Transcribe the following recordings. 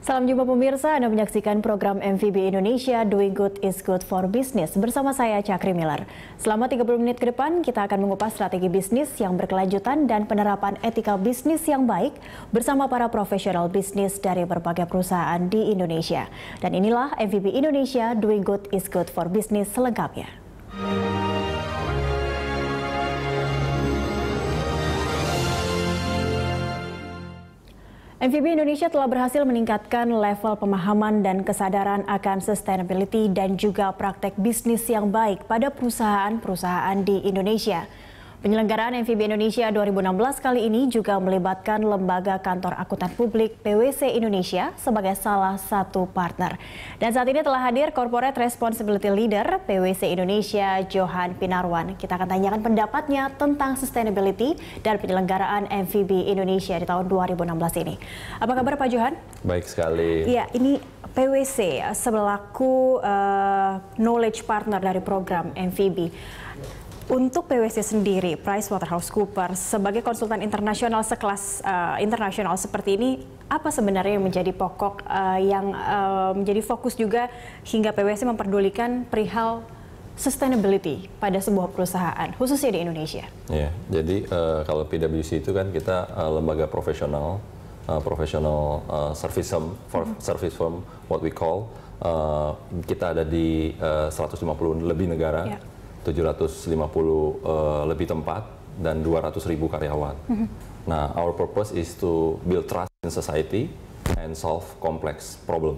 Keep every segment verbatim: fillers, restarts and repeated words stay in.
Salam jumpa pemirsa, Anda menyaksikan program M V B Indonesia Doing Good is Good for Business bersama saya Cakri Miller. Selama tiga puluh menit ke depan kita akan mengupas strategi bisnis yang berkelanjutan dan penerapan etika bisnis yang baik bersama para profesional bisnis dari berbagai perusahaan di Indonesia. Dan inilah M V B Indonesia Doing Good is Good for Business selengkapnya. M V B Indonesia telah berhasil meningkatkan level pemahaman dan kesadaran akan sustainability dan juga praktek bisnis yang baik pada perusahaan-perusahaan di Indonesia. Penyelenggaraan M V B Indonesia dua ribu enam belas kali ini juga melibatkan Lembaga Kantor Akuntan Publik P W C Indonesia sebagai salah satu partner. Dan saat ini telah hadir Corporate Responsibility Leader P W C Indonesia, Johan Pinarwan. Kita akan tanyakan pendapatnya tentang sustainability dan penyelenggaraan M V B Indonesia di tahun dua ribu enam belas ini. Apa kabar Pak Johan? Baik sekali. Iya, ini P W C selaku uh, knowledge partner dari program M V B. Untuk P W C sendiri, PricewaterhouseCoopers sebagai konsultan internasional sekelas uh, internasional seperti ini, apa sebenarnya yang menjadi pokok uh, yang uh, menjadi fokus juga hingga P W C memperdulikan perihal sustainability pada sebuah perusahaan, khususnya di Indonesia? Ya, jadi uh, kalau P W C itu kan kita uh, lembaga profesional, uh, profesional uh, service firm, for mm-hmm. service firm, what we call. Uh, kita ada di uh, seratus lima puluh lebih negara. Yeah. tujuh ratus lima puluh uh, lebih tempat dan dua ratus ribu karyawan. Mm-hmm. Nah, our purpose is to build trust in society and solve complex problem.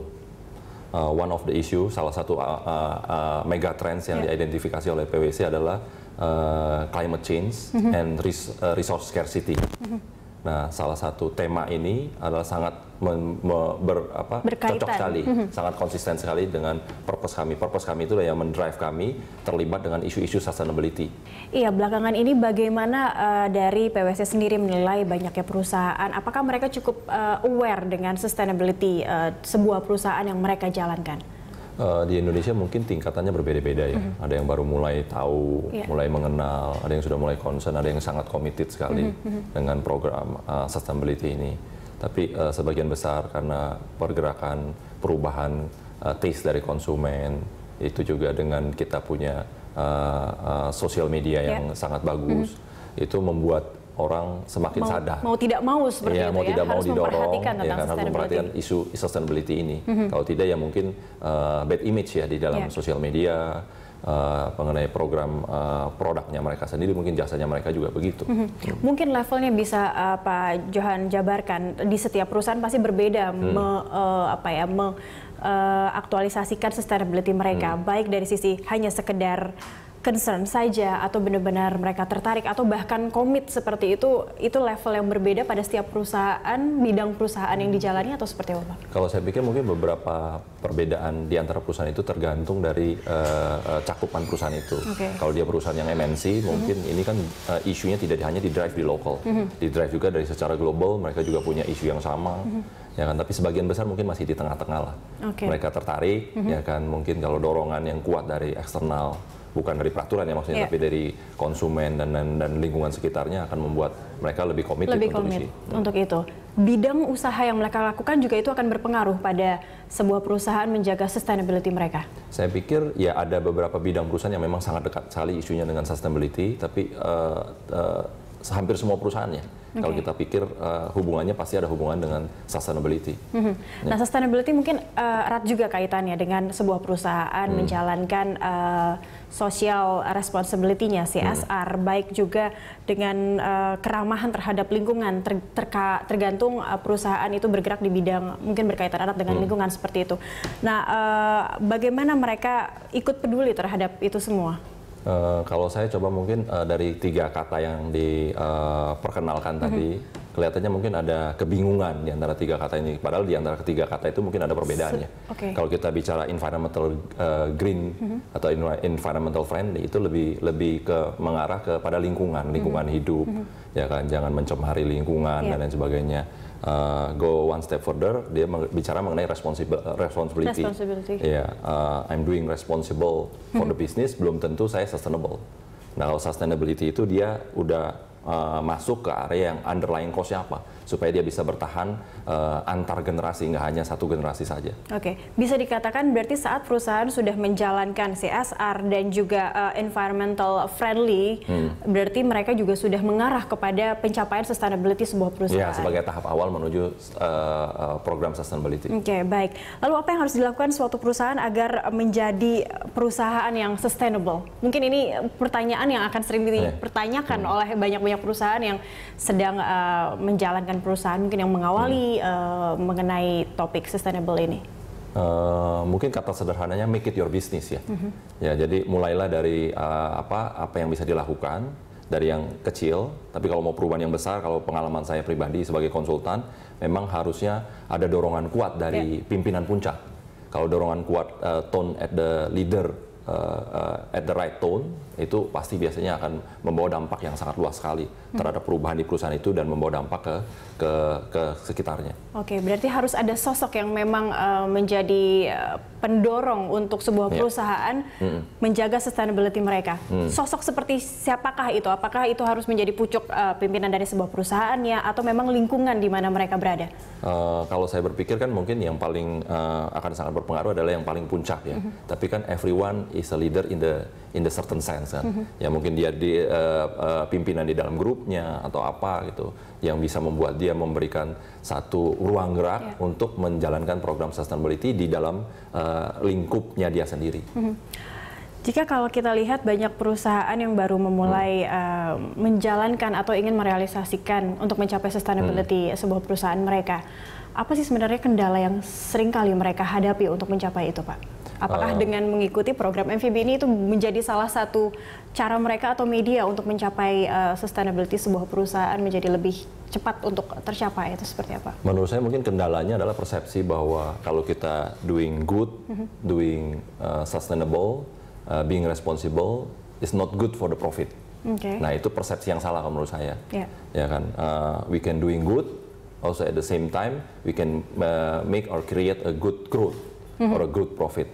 Uh, one of the issue, salah satu uh, uh, uh, mega trends yang yeah. diidentifikasi oleh P W C adalah uh, climate change mm-hmm. and res, uh, resource scarcity. Mm-hmm. Nah, salah satu tema ini adalah sangat men, me, ber, apa, cocok sekali, mm-hmm. sangat konsisten sekali dengan purpose kami. Purpose kami itu yang mendrive kami terlibat dengan isu-isu sustainability. Iya, belakangan ini bagaimana uh, dari P W C sendiri menilai banyaknya perusahaan, apakah mereka cukup uh, aware dengan sustainability uh, sebuah perusahaan yang mereka jalankan? Uh, di Indonesia mungkin tingkatannya berbeda-beda ya. Mm-hmm. Ada yang baru mulai tahu, yeah. mulai mengenal, ada yang sudah mulai concern, ada yang sangat committed sekali mm-hmm. dengan program uh, sustainability ini. Tapi uh, sebagian besar karena pergerakan perubahan uh, taste dari konsumen, itu juga dengan kita punya uh, uh, sosial media yang yeah. sangat bagus, mm-hmm. itu membuat orang semakin mau, sadar. Mau tidak mau seperti ya, itu mau ya, tidak harus mau didorong, memperhatikan tentang ya, kan, harus memperhatikan isu sustainability ini. Mm-hmm. Kalau tidak ya mungkin uh, bad image ya di dalam yeah. sosial media, uh, mengenai program uh, produknya mereka sendiri, mungkin jasanya mereka juga begitu. Mm-hmm. Hmm. Mungkin levelnya bisa uh, Pak Johan jabarkan, di setiap perusahaan pasti berbeda hmm. me, uh, apa ya, me, uh, aktualisasikan sustainability mereka, hmm. baik dari sisi hanya sekedar concern saja atau benar-benar mereka tertarik atau bahkan komit seperti itu, itu level yang berbeda pada setiap perusahaan, bidang perusahaan yang dijalani atau seperti apa? Kalau saya pikir mungkin beberapa perbedaan di antara perusahaan itu tergantung dari uh, cakupan perusahaan itu. Okay. Kalau dia perusahaan yang M N C, mungkin mm-hmm. ini kan uh, isunya tidak hanya di drive di lokal, mm-hmm. di drive juga dari secara global, mereka juga punya isu yang sama. Mm-hmm. Ya kan, tapi sebagian besar mungkin masih di tengah-tengah lah. Okay. Mereka tertarik, mm-hmm. ya kan, mungkin kalau dorongan yang kuat dari eksternal, bukan dari peraturan ya maksudnya, yeah. tapi dari konsumen dan, dan dan lingkungan sekitarnya akan membuat mereka lebih komited lebih untuk, komit untuk itu. Bidang usaha yang mereka lakukan juga itu akan berpengaruh pada sebuah perusahaan menjaga sustainability mereka. Saya pikir ya ada beberapa bidang perusahaan yang memang sangat dekat sekali isunya dengan sustainability, tapi uh, uh, hampir semua perusahaannya. Okay. Kalau kita pikir uh, hubungannya pasti ada hubungan dengan sustainability. Mm-hmm. Nah, ya. Sustainability mungkin uh, erat juga kaitannya dengan sebuah perusahaan mm. menjalankan uh, social responsibility-nya, C S R, mm. baik juga dengan uh, keramahan terhadap lingkungan, ter terka tergantung uh, perusahaan itu bergerak di bidang mungkin berkaitan erat dengan mm. lingkungan seperti itu. Nah, uh, bagaimana mereka ikut peduli terhadap itu semua? Uh, kalau saya coba mungkin uh, dari tiga kata yang diperkenalkan uh, tadi, mm-hmm. kelihatannya mungkin ada kebingungan di antara tiga kata ini. Padahal di antara ketiga kata itu mungkin ada perbedaannya. Okay. Kalau kita bicara environmental uh, green mm-hmm. atau environmental friendly, itu lebih lebih ke mengarah kepada lingkungan, lingkungan mm-hmm. hidup, mm-hmm. ya kan, jangan mencemari lingkungan yeah. dan lain sebagainya. Uh, go one step further, dia bicara mengenai responsible, responsibility. responsibility. Ya, yeah, uh, I'm doing responsible for the business, belum tentu saya sustainable. Nah, kalau sustainability itu dia udah uh, masuk ke area yang underlying cost-nya apa, supaya dia bisa bertahan uh, antar generasi, nggak hanya satu generasi saja. Oke, bisa dikatakan berarti saat perusahaan sudah menjalankan C S R dan juga uh, environmental friendly, hmm. berarti mereka juga sudah mengarah kepada pencapaian sustainability sebuah perusahaan. Ya, sebagai tahap awal menuju uh, uh, program sustainability. Oke, baik. Lalu apa yang harus dilakukan suatu perusahaan agar menjadi perusahaan yang sustainable? Mungkin ini pertanyaan yang akan sering dipertanyakan hmm. oleh banyak-banyak perusahaan yang sedang uh, menjalankan perusahaan, mungkin yang mengawali hmm. uh, mengenai topik sustainable ini. Uh, mungkin kata sederhananya make it your business ya. Mm-hmm. Ya, jadi mulailah dari uh, apa apa yang bisa dilakukan dari yang kecil. Tapi kalau mau perubahan yang besar, kalau pengalaman saya pribadi sebagai konsultan, memang harusnya ada dorongan kuat dari yeah. pimpinan puncak. Kalau dorongan kuat uh, tone at the leader uh, uh, at the right tone, itu pasti biasanya akan membawa dampak yang sangat luas sekali hmm. terhadap perubahan di perusahaan itu dan membawa dampak ke ke, ke sekitarnya. Oke, berarti harus ada sosok yang memang uh, menjadi uh, pendorong untuk sebuah perusahaan yeah. hmm. menjaga sustainability mereka. Hmm. Sosok seperti siapakah itu? Apakah itu harus menjadi pucuk uh, pimpinan dari sebuah perusahaannya atau memang lingkungan di mana mereka berada? Uh, kalau saya berpikir kan mungkin yang paling uh, akan sangat berpengaruh adalah yang paling puncak ya. Mm-hmm. Tapi kan everyone is a leader in the in the certain sense kan. Mm-hmm. Ya mungkin dia di uh, uh, pimpinan di dalam grupnya atau apa gitu yang bisa membuat dia memberikan satu ruang gerak yeah. untuk menjalankan program sustainability di dalam uh, lingkupnya dia sendiri. Mm-hmm. Jika kalau kita lihat banyak perusahaan yang baru memulai hmm. uh, menjalankan atau ingin merealisasikan untuk mencapai sustainability hmm. sebuah perusahaan mereka, apa sih sebenarnya kendala yang sering kali mereka hadapi untuk mencapai itu, Pak? Apakah uh, dengan mengikuti program M V B ini itu menjadi salah satu cara mereka atau media untuk mencapai uh, sustainability sebuah perusahaan menjadi lebih cepat untuk tercapai, itu seperti apa? Menurut saya mungkin kendalanya adalah persepsi bahwa kalau kita doing good, mm-hmm. doing uh, sustainable, Uh, being responsible is not good for the profit. Okay. Nah itu persepsi yang salah menurut saya. Yeah. Ya kan, uh, we can doing good, also at the same time we can uh, make or create a good growth mm-hmm. or a good profit.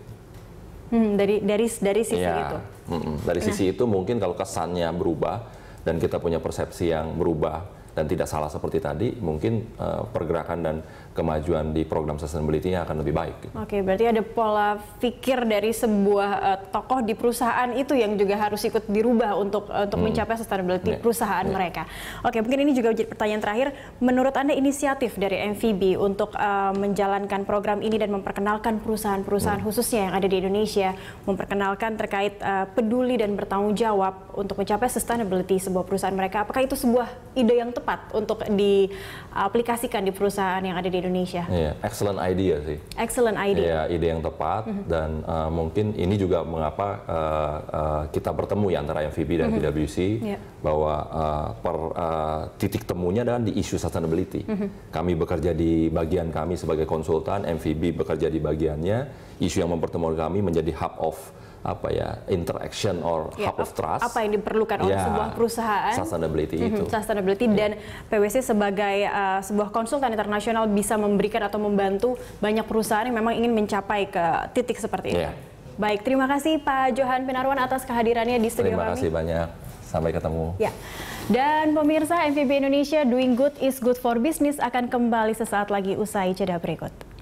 Hmm, dari dari dari sisi ya, itu. Mm-mm. Dari nah. sisi itu mungkin kalau kesannya berubah dan kita punya persepsi yang berubah dan tidak salah seperti tadi, mungkin uh, pergerakan dan kemajuan di program sustainability-nya akan lebih baik. Oke, berarti ada pola pikir dari sebuah uh, tokoh di perusahaan itu yang juga harus ikut dirubah untuk uh, untuk hmm. mencapai sustainability yeah. perusahaan yeah. mereka. Oke, mungkin ini juga jadi pertanyaan terakhir. Menurut Anda inisiatif dari M V B untuk uh, menjalankan program ini dan memperkenalkan perusahaan-perusahaan hmm. khususnya yang ada di Indonesia, memperkenalkan terkait uh, peduli dan bertanggung jawab untuk mencapai sustainability sebuah perusahaan mereka, apakah itu sebuah ide yang tepat untuk diaplikasikan di perusahaan yang ada di Indonesia? Yeah, excellent idea sih. Excellent idea. Ya, ide yang tepat mm-hmm. dan uh, mungkin ini juga mengapa uh, uh, kita bertemu ya antara M V B dan mm-hmm. P W C yeah. bahwa uh, per uh, titik temunya adalah di isu sustainability. Mm-hmm. Kami bekerja di bagian kami sebagai konsultan, M V B bekerja di bagiannya. Isu yang mempertemukan kami menjadi hub of apa ya interaction or yeah, hub of trust. Apa yang diperlukan oleh yeah, sebuah perusahaan? Sustainability mm-hmm, itu. Sustainability yeah. dan P W C sebagai uh, sebuah konsultan internasional bisa memberikan atau membantu banyak perusahaan yang memang ingin mencapai ke titik seperti ini. Yeah. Baik, terima kasih Pak Johan Pinarwan atas kehadirannya di studio kami. Terima kasih banyak. Sampai ketemu. Ya. Dan pemirsa, M V B Indonesia Doing Good is Good for Business akan kembali sesaat lagi usai jeda berikut.